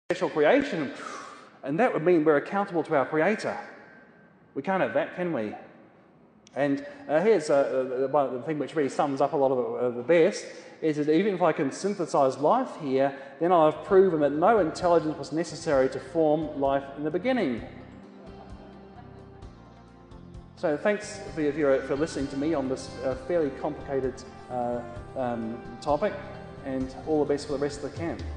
special creation, and that would mean we're accountable to our Creator. We can't have that, can we? And here's the thing which really sums up a lot of the best, is that even if I can synthesize life here, then I've proven that no intelligence was necessary to form life in the beginning. So thanks for listening to me on this fairly complicated topic, and all the best for the rest of the camp.